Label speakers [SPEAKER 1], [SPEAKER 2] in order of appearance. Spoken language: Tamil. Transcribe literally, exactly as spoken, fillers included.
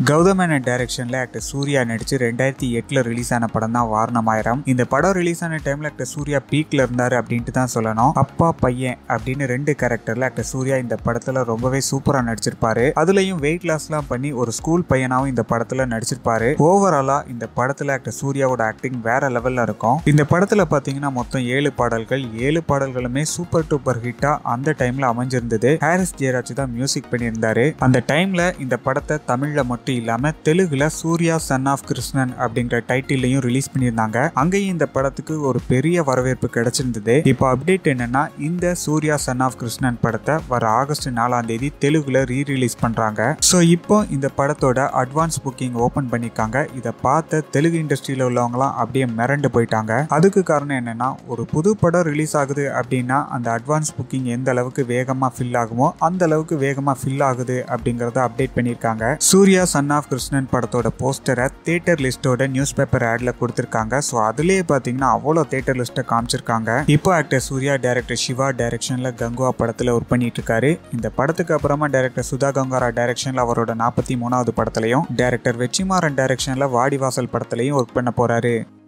[SPEAKER 1] கௌதம் மேனன் டைரக்ஷன்ல ஆக்டர் சூர்யா நடிச்சு ரெண்டாயிரத்தி எட்டுல ரிலீஸ் ஆன படம் தான் வாரணமாயிரம். இந்த படம் ரிலீஸ் ஆன டைம்ல ஆக்டர் சூர்யா பீக்ல இருந்தாரு அப்படின்ட்டு தான் சொல்லணும். அப்பா பையன் அப்படின்னு ரெண்டு கேரக்டர்ல ஆக்டர் சூர்யா இந்த படத்துல ரொம்பவே சூப்பரா நடிச்சிருப்பாரு. அதுலயும் வெயிட் லாஸ் எல்லாம் பண்ணி ஒரு ஸ்கூல் பையனாவும் இந்த படத்துல நடிச்சிருப்பாரு. ஓவராலா இந்த படத்துல ஆக்டர் சூர்யாவோட ஆக்டிங் வேற லெவல்ல இருக்கும். இந்த படத்துல பாத்தீங்கன்னா மொத்தம் ஏழு பாடல்கள் ஏழு பாடல்களுமே சூப்பர் டூப்பர் ஹிட்டா அந்த டைம்ல அமைஞ்சிருந்தது. ஹாரிஸ் ஜெயராஜ் தான் மியூசிக் பண்ணியிருந்தாரு. அந்த டைம்ல இந்த படத்தை தமிழ்ல மட்டும் இல்லாம தெலுங்குல சூர்யா சன் ஆஃப் கிருஷ்ணன் அப்படிங்கிற டைட்டிலையும் ரிலீஸ் பண்ணியிருந்தாங்க. அங்கேயும் இந்த படத்துக்கு ஒரு பெரிய வரவேற்பு கிடைச்சிருந்தது. இப்போ அப்டேட் என்னன்னா, இந்த சூர்யா சன் ஆஃப் கிருஷ்ணன் படத்தை வர ஆகஸ்ட் நாலாம் தேதி தெலுங்குல ரீ ரிலீஸ் பண்றாங்க. ஸோ இப்போ இந்த படத்தோட அட்வான்ஸ் புக்கிங் ஓபன் பண்ணிருக்காங்க. இதை பார்த்த தெலுங்கு இண்டஸ்ட்ரியில உள்ளவங்களாம் அப்படியே மிரண்டு போயிட்டாங்க. அதுக்கு காரணம் என்னன்னா, ஒரு புது படம் ரிலீஸ் ஆகுது அப்படின்னா அந்த அட்வான்ஸ் புக்கிங் எந்த அளவுக்கு வேகமா ஃபில் ஆகுமோ அந்த அளவுக்கு வேகமா ஃபில் ஆகுது அப்படிங்கறத அப்டேட் பண்ணிருக்காங்க. சூர்யா சன் ஆஃப் கிருஷ்ணன் படத்தோட போஸ்டரை தியேட்டர் லிஸ்டோட நியூஸ் பேப்பர் ஆட்ல கொடுத்திருக்காங்க. ஸோ அதுலயே பாத்தீங்கன்னா அவ்வளோ தியேட்டர் லிஸ்ட்டை காமிச்சிருக்காங்க. இப்போ ஆக்டர் சூர்யா டைரக்டர் சிவா டைரக்ஷன்ல கங்குவா படத்துல ஒர்க் பண்ணிட்டு இருக்காரு. இந்த படத்துக்கு அப்புறமா டைரக்டர் சுதா கங்காரா டைரக்ஷன்ல அவரோட நாற்பத்தி மூணாவது படத்திலையும் டைரக்டர் வெற்றிமாறன் டைரக்ஷன்ல வாடிவாசல் படத்திலையும் ஒர்க் பண்ண போறாரு.